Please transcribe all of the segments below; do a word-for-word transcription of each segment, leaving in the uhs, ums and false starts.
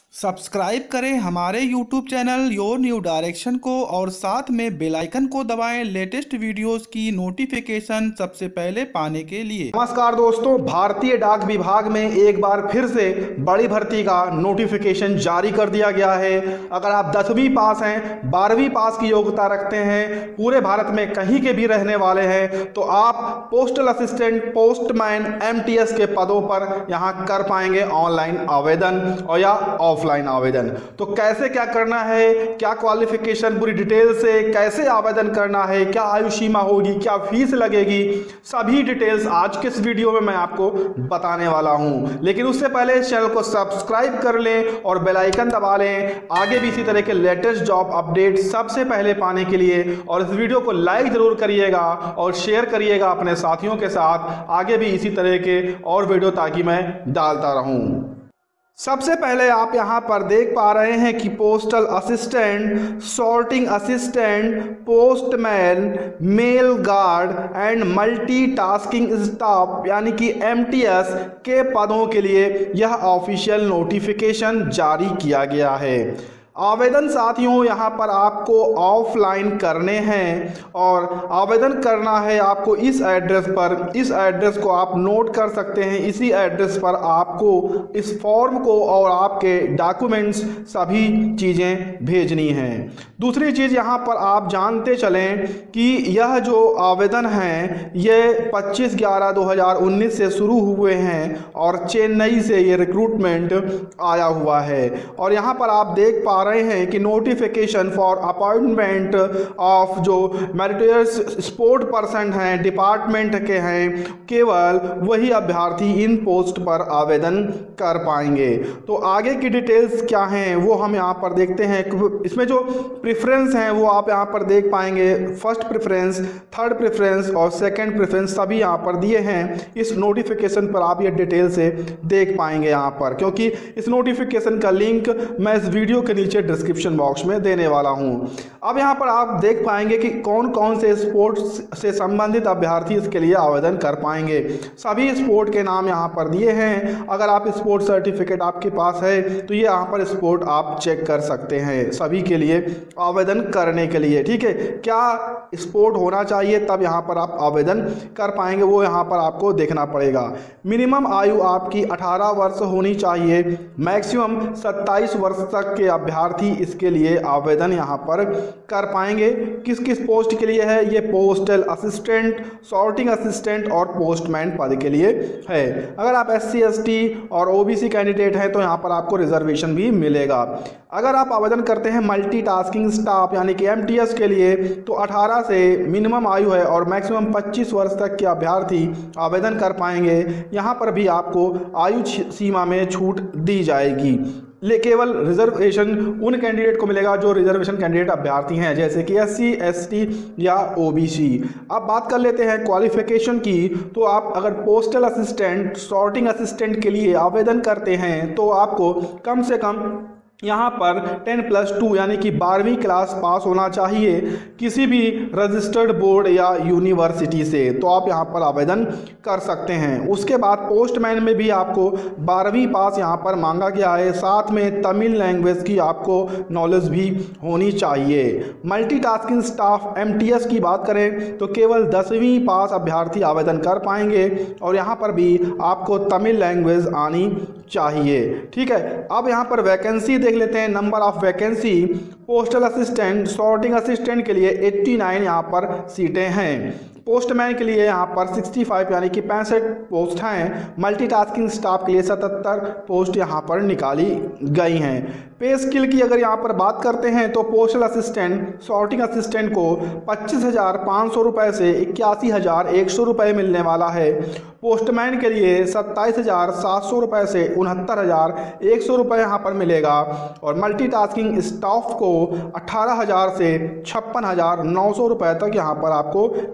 Subscribe करें हमारे YouTube channel your new direction को और साथ में बेल आइकन को दबाएं लेटेस्ट वीडियोस की नोटिफिकेशन सबसे पहले पाने के लिए। नमस्कार दोस्तों, भारतीय डाक विभाग में एक बार फिर से बड़ी भर्ती का नोटिफिकेशन जारी कर दिया गया है। अगर आप दसवीं पास हैं, बारहवीं पास की योग्यता रखते हैं, पूरे भारत में कहीं के भी रहने वाले हैं, तो आप पोस्टल असिस्टेंट, पोस्टमैन, एमटीएस के पदों पर यहां कर पाएंगे ऑनलाइन आवेदन और या ऑफलाइन आवेदन। तो कैसे क्या करना है, क्या क्वालिफिकेशन, पूरी डिटेल से कैसे आवेदन करना है, क्या आयु सीमा होगी, क्या फीस लगेगी, सभी डिटेल्स आज के इस वीडियो में मैं आपको बताने वाला हूं। लेकिन उससे पहले चैनल को सब्सक्राइब कर लें और बेल आइकन दबा लें आगे भी इसी तरह के लेटेस्ट जॉब अपडेट सबसे पहले पाने के लिए। और इस वीडियो को लाइक जरूर करिएगा और शेयर करिएगा अपने साथियों के साथ, आगे भी इसी तरह के और वीडियो ताकि मैं डालता रहूं। सबसे पहले आप यहां पर देख पा रहे हैं कि postal assistant, sorting assistant, postman, mail guard and multitasking staff यानी कि एमटीएस के पदों के लिए यह ऑफिशियल नोटिफिकेशन जारी किया गया है। आवेदन साथियों यहाँ पर आपको ऑफलाइन करने हैं और आवेदन करना है आपको इस एड्रेस पर। इस एड्रेस को आप नोट कर सकते हैं। इसी एड्रेस पर आपको इस फॉर्म को और आपके डॉक्यूमेंट्स सभी चीज़ें भेजनी हैं। दूसरी चीज़ यहाँ पर आप जानते चलें कि यह जो आवेदन हैं ये पच्चीस ग्यारह दो हज़ार उन्नीस से शुरू हुए हैं और चेन्नई से ये रिक्रूटमेंट आया हुआ है। और यहाँ पर आप देख पा रहे हैं कि नोटिफिकेशन फॉर अपॉइंटमेंट ऑफ जो मेरिटोरियस स्पोर्ट पर्सन हैं, डिपार्टमेंट के हैं, केवल वही अभ्यर्थी इन पोस्ट पर आवेदन कर पाएंगे। तो आगे की डिटेल्स क्या हैं वो हम यहाँ पर देखते हैं। इसमें जो प्रेफरेंस हैं वो आप यहाँ पर देख पाएंगे। फर्स्ट प्रेफरेंस, थर्ड प्रेफरेंस और सेकंड प्रेफरेंस सभी यहाँ पर दिए हैं। इस नोटिफिकेशन पर आप ये डिटेल से देख पाएंगे यहाँ पर, क्योंकि इस नोटिफिकेशन का लिंक मैं इस वीडियो के नीचे डिस्क्रिप्शन बॉक्स में देने वाला हूं। अब यहां पर आप देख पाएंगे कि कौन कौन से स्पोर्ट्स से संबंधित अभ्यर्थी इसके लिए आवेदन कर पाएंगे। सभी स्पोर्ट के नाम यहां पर दिए हैं। अगर आप स्पोर्ट सर्टिफिकेट आपके पास है तो ये यहां पर स्पोर्ट आप चेक कर सकते हैं सभी के लिए आवेदन करने के लिए। ठीक है, क्या स्पोर्ट होना चाहिए तब यहां पर आप आवेदन कर पाएंगे, वो यहां पर आपको देखना पड़ेगा। मिनिमम आयु आपकी अठारह वर्ष होनी चाहिए, मैक्सिमम सत्ताईस वर्ष तक के अभ्यर्थी इसके लिए आवेदन यहां पर कर पाएंगे। किस किस पोस्ट के लिए है ये? पोस्टल असिस्टेंट, सॉर्टिंग असिस्टेंट और पोस्टमैन पद के लिए है। अगर आप एस सी एस टी और ओबीसी कैंडिडेट हैं तो यहां पर आपको रिजर्वेशन भी मिलेगा। अगर आप आवेदन करते हैं मल्टीटास्किंग स्टाफ यानी कि एमटीएस के लिए तो अठारह से मिनिमम आयु है और मैक्सिमम पच्चीस वर्ष तक के अभ्यर्थी आवेदन कर पाएंगे। यहां पर भी आपको आयु सीमा में छूट दी जाएगी। ले केवल रिजर्वेशन उन कैंडिडेट को मिलेगा जो रिजर्वेशन कैंडिडेट अभ्यर्थी हैं, जैसे कि एस सी, एस टी या ओबीसी। अब बात कर लेते हैं क्वालिफिकेशन की। तो आप अगर पोस्टल असिस्टेंट, सॉर्टिंग असिस्टेंट के लिए आवेदन करते हैं तो आपको कम से कम यहाँ पर टेन प्लस टू यानी कि बारहवीं क्लास पास होना चाहिए किसी भी रजिस्टर्ड बोर्ड या यूनिवर्सिटी से, तो आप यहाँ पर आवेदन कर सकते हैं। उसके बाद पोस्टमैन में भी आपको बारहवीं पास यहाँ पर मांगा गया है, साथ में तमिल लैंग्वेज की आपको नॉलेज भी होनी चाहिए। मल्टीटास्किंग स्टाफ एमटीएस की बात करें तो केवल दसवीं पास अभ्यर्थी आवेदन कर पाएंगे और यहाँ पर भी आपको तमिल लैंग्वेज आनी चाहिए। ठीक है, अब यहाँ पर वैकेंसी देख लेते हैं। Number of vacancy postal assistant, sorting assistant के लिए नवासी यहाँ पर सीटें हैं। पोस्टमैन के लिए यहाँ पर पैंसठ यानी कि पैंसठ पोस्ट हैं। मल्टीटास्किंग स्टाफ के लिए सतहत्तर पोस्ट यहाँ पर निकाली गई हैं। पे स्किल की अगर यहाँ पर बात करते हैं तो पोस्टल असिस्टेंट, सॉर्टिंग असिस्टेंट को पच्चीस हज़ार पाँच सौ रुपये से इक्यासी हज़ार एक सौ रुपये मिलने वाला है। पोस्टमैन के लिए सत्ताईस हज़ार सात सौ रुपये से उनहत्तर हज़ार एक सौ रुपये यहाँ पर मिलेगा और मल्टीटास्किंग स्टाफ को अट्ठारह हज़ार से छप्पन हज़ार नौ सौ रुपये तक यहाँ पर आपको मिलेगा।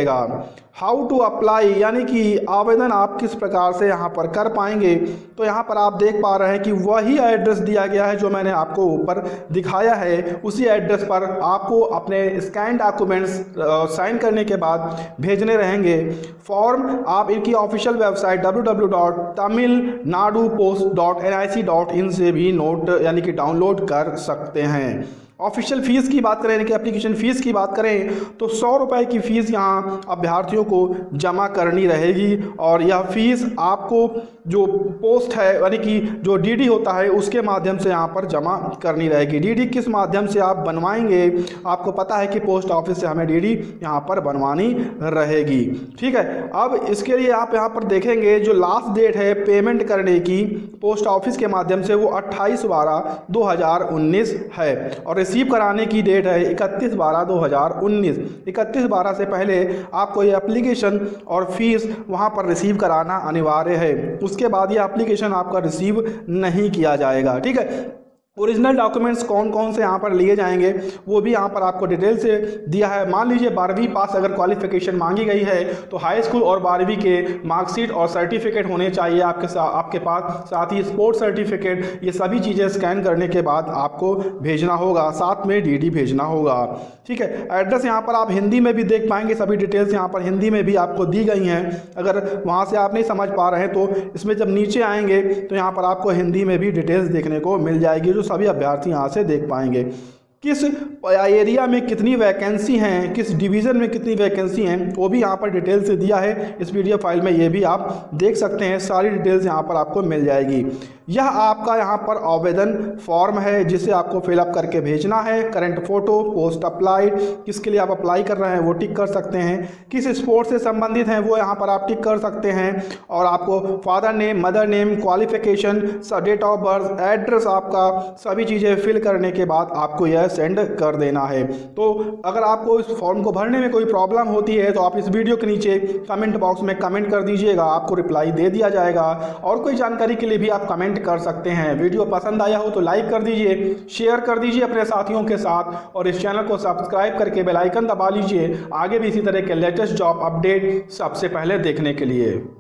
रहेगा। हाउ टू अप्लाई यानी कि आवेदन आप किस प्रकार से यहाँ पर कर पाएंगे, तो यहाँ पर आप देख पा रहे हैं कि वही एड्रेस दिया गया है जो मैंने आपको ऊपर दिखाया है। उसी एड्रेस पर आपको अपने स्कैन डॉक्यूमेंट्स साइन करने के बाद भेजने रहेंगे। फॉर्म आप इनकी official website W W W dot Tamil Nadu post dot N I C dot in से भी नोट यानी कि डाउनलोड कर सकते हैं। ऑफिशियल फ़ीस की बात करें, यानी कि एप्लीकेशन फ़ीस की बात करें, तो सौ रुपये की फ़ीस यहाँ अभ्यर्थियों को जमा करनी रहेगी। और यह फ़ीस आपको जो पोस्ट है यानी कि जो डीडी होता है उसके माध्यम से यहाँ पर जमा करनी रहेगी। डीडी किस माध्यम से आप बनवाएंगे, आपको पता है कि पोस्ट ऑफिस से हमें डीडी यहाँ पर बनवानी रहेगी। ठीक है, अब इसके लिए आप यहाँ पर देखेंगे जो लास्ट डेट है पेमेंट करने की पोस्ट ऑफिस के माध्यम से वो अट्ठाईस बारह दो हज़ार उन्नीस है और रिसीव कराने की डेट है इकतीस बारह दो हज़ार उन्नीस। इकतीस बारह से पहले आपको ये एप्लीकेशन और फीस वहाँ पर रिसीव कराना अनिवार्य है। उसके बाद ये एप्लीकेशन आपका रिसीव नहीं किया जाएगा। ठीक है, ओरिजिनल डॉक्यूमेंट्स कौन कौन से यहाँ पर लिए जाएंगे वो भी यहाँ पर आपको डिटेल से दिया है। मान लीजिए बारहवीं पास अगर क्वालिफिकेशन मांगी गई है तो हाई स्कूल और बारहवीं के मार्कशीट और सर्टिफिकेट होने चाहिए आपके साथ आपके पास, साथ ही स्पोर्ट्स सर्टिफिकेट, ये सभी चीज़ें स्कैन करने के बाद आपको भेजना होगा, साथ में डीडी भेजना होगा। ठीक है, एड्रेस यहाँ पर आप हिंदी में भी देख पाएंगे, सभी डिटेल्स यहाँ पर हिंदी में भी आपको दी गई हैं। अगर वहाँ से आप नहीं समझ पा रहे हैं तो इसमें जब नीचे आएंगे तो यहाँ पर आपको हिंदी में भी डिटेल्स देखने को मिल जाएगी, जो सभी अभ्यर्थी यहाँ से देख पाएंगे। किस एरिया में कितनी वैकेंसी हैं, किस डिवीज़न में कितनी वैकेंसी हैं, वो भी यहाँ पर डिटेल से दिया है। इस पीडीएफ फाइल में ये भी आप देख सकते हैं, सारी डिटेल्स यहाँ पर आपको मिल जाएगी। यह आपका यहाँ पर आवेदन फॉर्म है जिसे आपको फिलअप करके भेजना है। करंट फोटो, पोस्ट अप्लाइड, किसके लिए आप अप्लाई कर रहे हैं वो टिक कर सकते हैं। किस स्पोर्ट्स से संबंधित हैं वो यहाँ पर आप टिक कर सकते हैं। और आपको father name, mother name, qualification, date of birth, address, आपका सभी चीज़ें फिल करने के बाद आपको यह सेंड कर देना है। तो अगर आपको इस फॉर्म को भरने में कोई प्रॉब्लम होती है तो आप इस वीडियो के नीचे कमेंट बॉक्स में कमेंट कर दीजिएगा, आपको रिप्लाई दे दिया जाएगा। और कोई जानकारी के लिए भी आप कमेंट कर सकते हैं। वीडियो पसंद आया हो तो लाइक कर दीजिए, शेयर कर दीजिए अपने साथियों के साथ और इस चैनल को सब्सक्राइब करके बेल आइकन दबा लीजिए आगे भी इसी तरह के लेटेस्ट जॉब अपडेट सबसे पहले देखने के लिए।